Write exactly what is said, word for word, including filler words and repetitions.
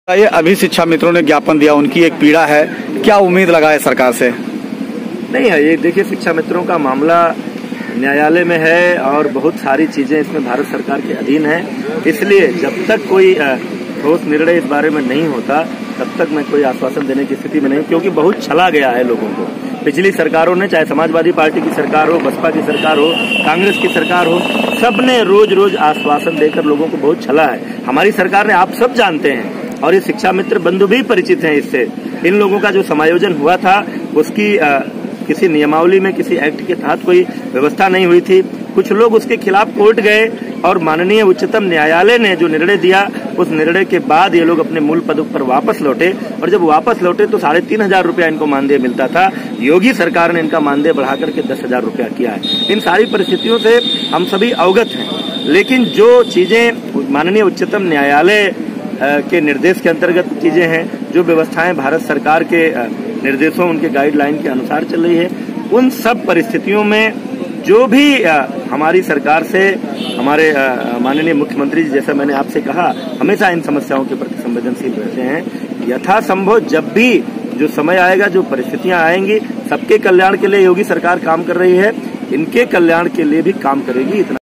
ये अभी शिक्षा मित्रों ने ज्ञापन दिया, उनकी एक पीड़ा है, क्या उम्मीद लगाए सरकार से? नहीं है, ये देखिए शिक्षा मित्रों का मामला न्यायालय में है और बहुत सारी चीजें इसमें भारत सरकार के अधीन है। इसलिए जब तक कोई ठोस निर्णय इस बारे में नहीं होता तब तक मैं कोई आश्वासन देने की स्थिति में नहीं, क्योंकि बहुत छला गया है लोगों को। पिछली सरकारों ने, चाहे समाजवादी पार्टी की सरकार हो, बसपा की सरकार हो, कांग्रेस की सरकार हो, सबने रोज रोज आश्वासन देकर लोगों को बहुत छला है। हमारी सरकार ने, आप सब जानते हैं और ये शिक्षा मित्र बंधु भी परिचित हैं इससे, इन लोगों का जो समायोजन हुआ था उसकी आ, किसी नियमावली में, किसी एक्ट के तहत कोई व्यवस्था नहीं हुई थी। कुछ लोग उसके खिलाफ कोर्ट गए और माननीय उच्चतम न्यायालय ने जो निर्णय दिया, उस निर्णय के बाद ये लोग अपने मूल पदों पर वापस लौटे और जब वापस लौटे तो साढ़े तीन हजार रुपया इनको मानदेय मिलता था। योगी सरकार ने इनका मानदेय बढ़ाकर के दस हजार रुपया किया है। इन सारी परिस्थितियों से हम सभी अवगत हैं, लेकिन जो चीजें माननीय उच्चतम न्यायालय के निर्देश के अंतर्गत चीजें हैं, जो व्यवस्थाएं भारत सरकार के निर्देशों, उनके गाइडलाइन के अनुसार चल रही है, उन सब परिस्थितियों में जो भी आ, हमारी सरकार से हमारे माननीय मुख्यमंत्री जी, जैसा मैंने आपसे कहा, हमेशा इन समस्याओं के प्रति संवेदनशील रहते हैं। यथासंभव जब भी जो समय आएगा, जो परिस्थितियां आएंगी, सबके कल्याण के लिए योगी सरकार काम कर रही है, इनके कल्याण के लिए भी काम करेगी। इतना